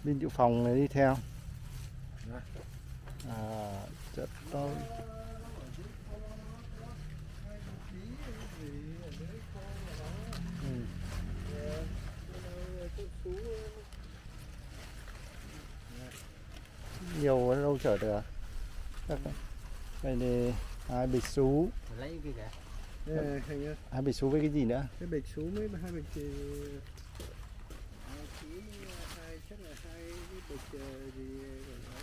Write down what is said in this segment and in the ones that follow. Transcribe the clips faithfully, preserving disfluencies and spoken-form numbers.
Binh dự phòng này đi theo. À, rất to. Ừ. Nhiều đâu chở được. Đây thì hai bịch sú. Lấy cái kìa. Yeah, Hai bịch sú với cái gì nữa? cái bịch sú mấy hai bịch thì chỉ hai chắc là hai cái bịch gì còn ấy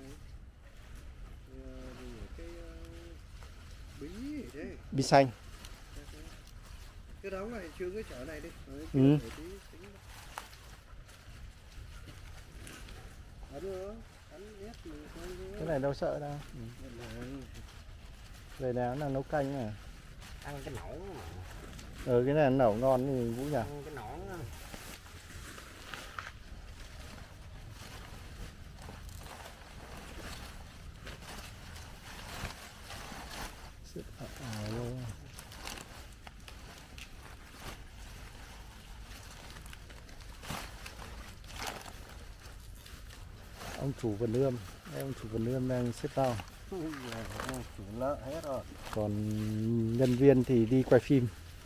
là gì cái bí gì đấy. Bí xanh. Cái đóng này chưa cái chở này đi. Ừ. Cái này đâu sợ đâu. Ừ. Về nào là nấu canh à? Ăn cái nổ mà. Ừ, cái này nấu ngon thì Vũ nhỉ? Ăn cái nổ đó. À, luôn. Ông chủ vườn ươm, ông chủ vườn ươm đang xếp rau. Chủ lợ hết rồi. Còn nhân viên thì đi quay phim.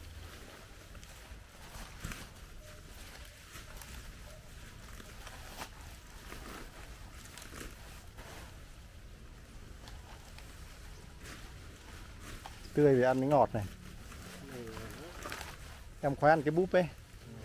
Tươi thì ăn cái ngọt này. Em khoái ăn cái búp ấy.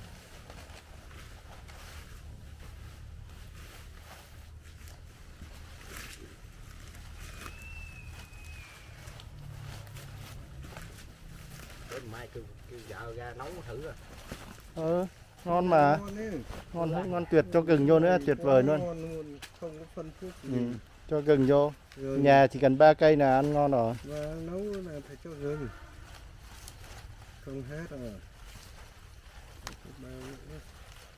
Mai kêu, kêu vợ ra nấu thử rồi. Ờ, ngon mà. Ngon ngon, ngon tuyệt, cho gừng vô nữa tuyệt vời luôn. Không có phân thuốc gì. Ừ, cho gừng vô. Rồi. Nhà chỉ cần ba cây là ăn ngon rồi. Và nấu là phải cho gừng. Không hết rồi. Ba nữa.